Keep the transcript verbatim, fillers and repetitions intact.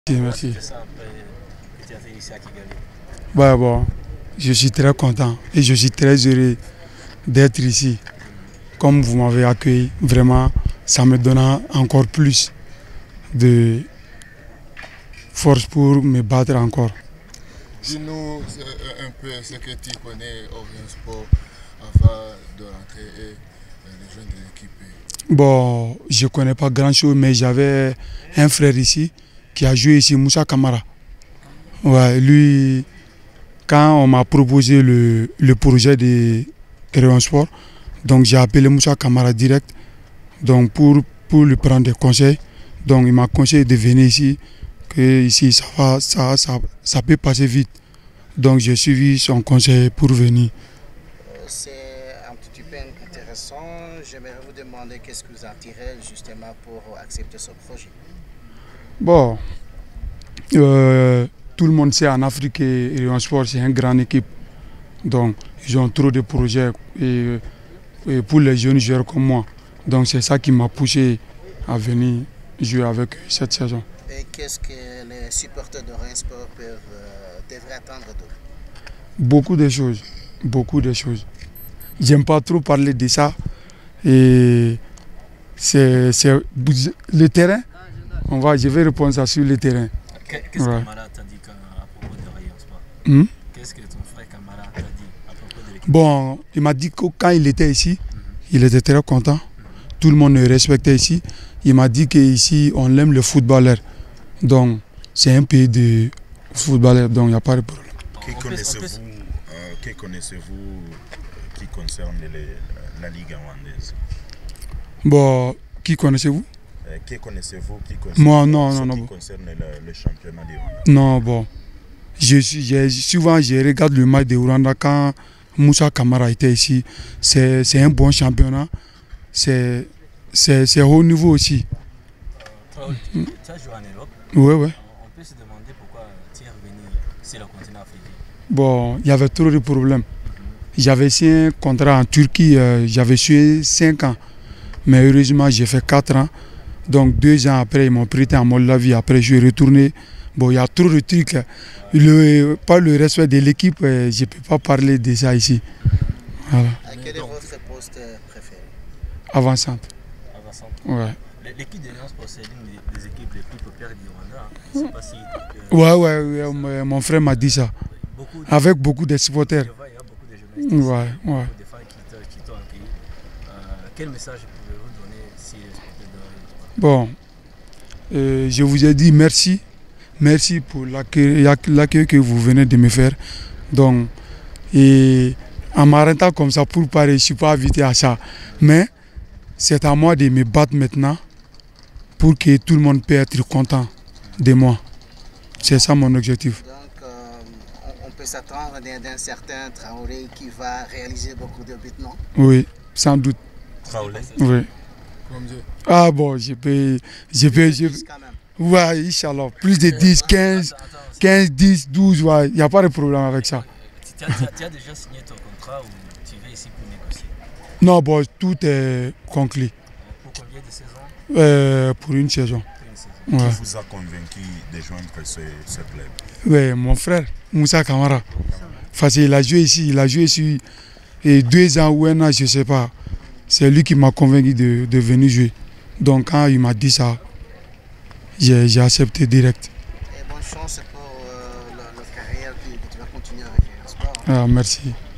Merci. Bah, bon, je suis très content et je suis très heureux d'être ici. Comme vous m'avez accueilli, vraiment, ça me donne encore plus de force pour me battre encore. Dis-nous un peu ce que tu connais au Sport avant de rentrer et rejoindre l'équipe. Bon, je ne connais pas grand-chose, mais j'avais un frère ici qui a joué ici, Moussa Kamara. Ouais, lui, quand on m'a proposé le, le projet de Rayon Sport, donc j'ai appelé Moussa Kamara direct donc pour, pour lui prendre des conseils. Donc il m'a conseillé de venir ici, que ici ça, va, ça, ça, ça peut passer vite. Donc j'ai suivi son conseil pour venir. C'est un petit peu intéressant. J'aimerais vous demander qu'est-ce que vous attirez justement pour accepter ce projet. Bon, euh, tout le monde sait en Afrique que Rayon Sport c'est une grande équipe. Donc ils ont trop de projets et, et pour les jeunes joueurs comme moi. Donc c'est ça qui m'a poussé à venir jouer avec eux cette saison. Et qu'est-ce que les supporters de Rayon Sport peuvent, euh, devraient attendre d'eux? Beaucoup de choses, beaucoup de choses. J'aime pas trop parler de ça. Et c'est le terrain. On va, je vais répondre ça sur le terrain. Qu'est-ce que ouais. Kamara t'a dit à propos de Rayon Sport? hmm? Qu'est-ce que ton frère Kamara t'a dit à propos de l'équipe? Bon, il m'a dit que quand il était ici, mm-hmm. il était très content. Mm-hmm. Tout le monde le respectait ici. Il m'a dit qu'ici, on aime le footballeur. Donc, c'est un pays de footballeurs, donc il n'y a pas de problème. Qui connaissez-vous euh, qui, connaissez-vous, euh, qui concerne les, la Ligue rwandaise? Bon, qui connaissez-vous? euh, Qui connaissez-vous qui concerne, Moi, non, non, non. Qui concerne le, le championnat du Rwanda? Non, bon. Je suis, je, souvent, je regarde le match de Rwanda quand Moussa Kamara était ici. C'est un bon championnat. C'est haut niveau aussi. Euh, tu, tu as joué en Europe? Oui, oui. On peut se demander pourquoi tu es revenu sur le continent africain. Bon, il y avait trop de problèmes. J'avais signé un contrat en Turquie, euh, j'avais suivi cinq ans. Mais heureusement, j'ai fait quatre ans. Donc deux ans après, ils m'ont prêté en Moldavie. Après, je suis retourné. Bon, il y a trop de trucs. Le, pas le respect de l'équipe, je ne peux pas parler de ça ici. Voilà. Quel est votre poste préféré? Avançante. Avançante. Ouais. L'équipe de Rayon Sport, c'est l'une des équipes les plus populaires du Rwanda. Je sais pas si, euh... Ouais, ouais, ouais, mon frère m'a dit ça. Beaucoup de... Avec beaucoup de supporters. Je vois, il y a beaucoup de journalistes, ouais, ici, ouais. beaucoup de fans qui t'ont accueilli. Euh, quel message pouvez-vous donner si les supporters de Rayon Sport? Bon, euh, je vous ai dit merci. Merci pour l'accueil que vous venez de me faire. Donc, et en m'arrêtant comme ça pour parler, je ne suis pas invité à ça. Mais c'est à moi de me battre maintenant pour que tout le monde puisse être content de moi. C'est ça mon objectif. Donc, euh, on peut s'attendre d'un certain Traoré qui va réaliser beaucoup de buts, non? Oui, sans doute. Traoré? Oui. Ah bon, je peux... Je peux, je peux ouais, Inch'Allah. Plus de dix, quinze, quinze, dix, douze, il ouais, n'y a pas de problème avec ça. Tu as, tu as déjà signé ton contrat ou tu viens ici pour négocier? Non, bon, tout est conclu. Pour combien de saisons? euh, Pour une saison. Qui ouais. vous a convaincu de joindre ce, ce club? Oui, mon frère, Moussa Kamara. Parce qu'il a joué ici, il a joué ici et deux ans ou un an, je ne sais pas. C'est lui qui m'a convaincu de, de venir jouer. Donc quand il m'a dit ça, j'ai accepté direct. Et bonne chance pour euh, la, la carrière que tu vas continuer avec le sport. Ah, merci.